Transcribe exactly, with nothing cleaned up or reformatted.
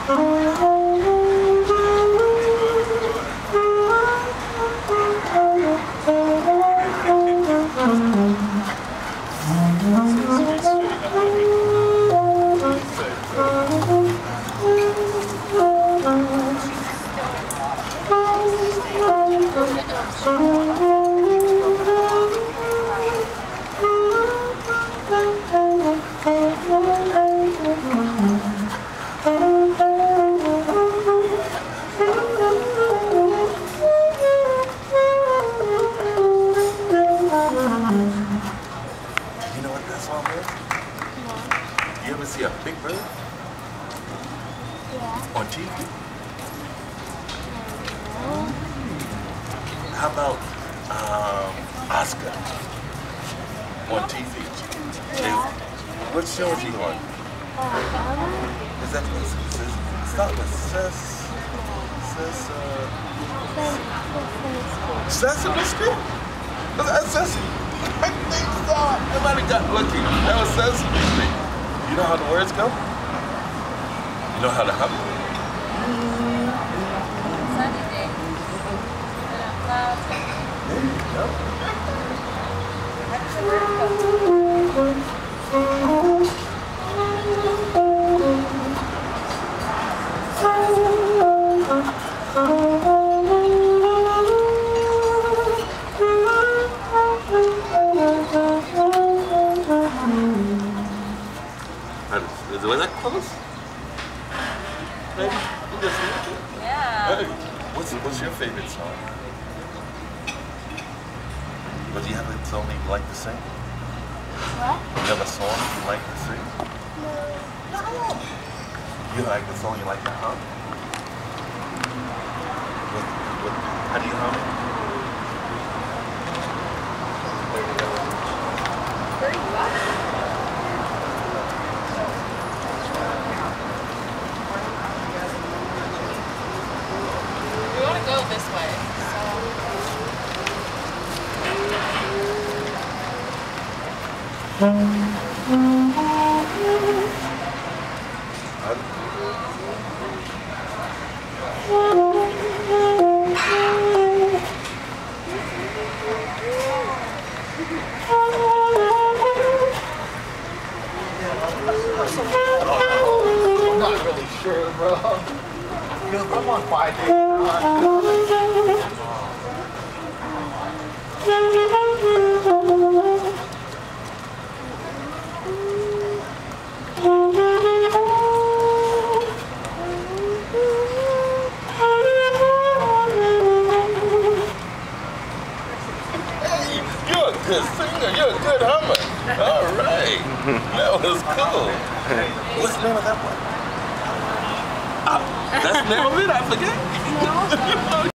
You know what that song is? No. You ever see a big bird? Yeah. On T V? No. How about um, Oscar on T V? Yeah. What show is he on? Uh, is that what start with Ses Ses uh Sesame Street? Was that Sesame? I think so. Nobody got lucky. That was Sesame Street. You know how the words go? You know how to hum? Sunny day. There you go. Was that close? Maybe? Yeah. Hey, what's, what's your favorite song? But do you have a song you like to sing? What? You have a song you like to sing? No. No. You like the song you like to hum? What, what, how do you hum it? Very good. Go this way. So. I'm not really sure, bro. I'm on five days. Hey, you're a good singer. You're a good hummer. All right. That was cool. What's the name of that one? Uh, that's the name of it? I forget. No.